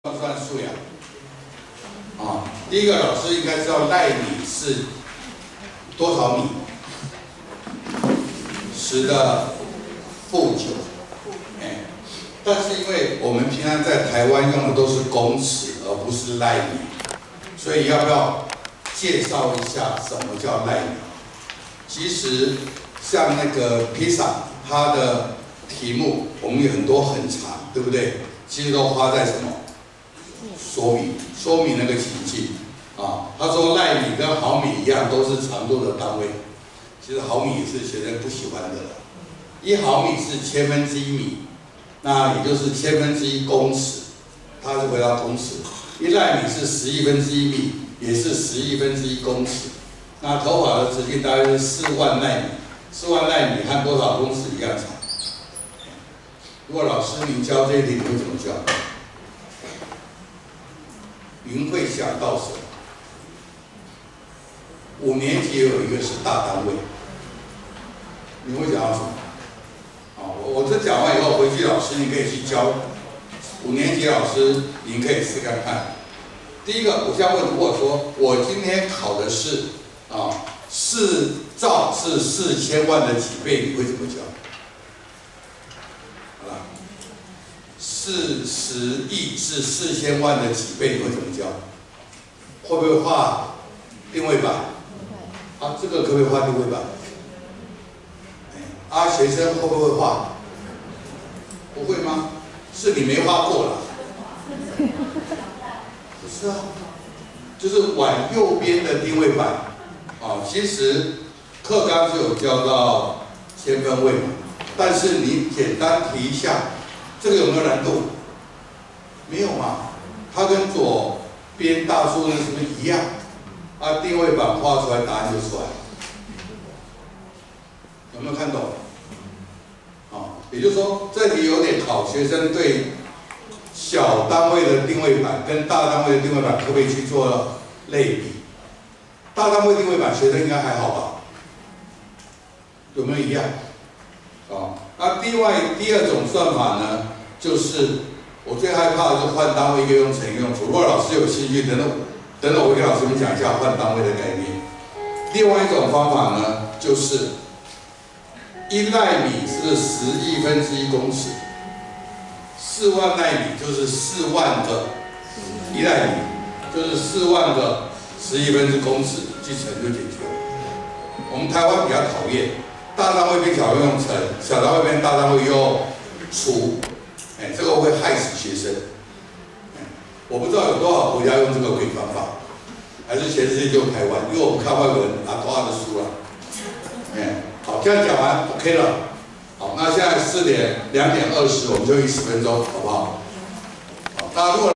算数呀。第一个老师应该知道奈米是多少米？10的负9。但是因为我们平常在台湾用的都是公尺，而不是奈米，所以要不要介绍一下什么叫奈米？其实像那个披萨，它的题目我们有很多很长，对不对？其实都花在什么？说明那个情境啊。他说奈米跟毫米一样，都是长度的单位。其实毫米也是学生不喜欢的了。1毫米是1/1000米，那也就是1/1000公尺。它是回到公尺。1奈米是11/1米，也是11/1公尺。那头发的直径大约是4万奈米，4万奈米和多少公尺一样长？如果老师您教这一题，你会怎么教？您会想到什么？5年级有一个是大单位，你会讲到什么？我这讲完以后回去，老师你可以去教5年级老师，您可以试看看。第一个，我现在问，如果说我今天考的是4兆是4000万的几倍，你会怎么教？好了，40亿是4000万的几倍，你会怎么教？会不会画定位板？这个可不可以画定位板？学生会不会画？不会吗？是你没画过了。不是啊，就是往右边的定位板。其实课纲就有教到千分位嘛，但是你简单提一下，这个有没有难度？没有嘛，它跟左边大数那是不是一样？定位板画出来，答案就出来。有没有看懂？也就是说，这题有点考学生对小单位的定位板跟大单位的定位板可不可以去做类比？大单位定位板学生应该还好吧？有没有一样？另外第二种算法呢，就是我最害怕的就是换单位一个用乘一个用除。如果老师有兴趣，等等我会跟老师们讲一下换单位的概念。另外一种方法呢，就是1奈米是11/1公尺，4万奈米就是4万个1奈米，就是4万个11/1公尺，去乘就解决了。我们台湾比较讨厌大单位变小单位用乘，小单位变大单位用除，这个会害死学生。我不知道有多少国家用这个鬼方法，还是全世界就台湾，因为我们看外国人拿多少的书了。好，这样讲完 OK 了。好，那现在2点20，我们就10分钟，好不好？大家如果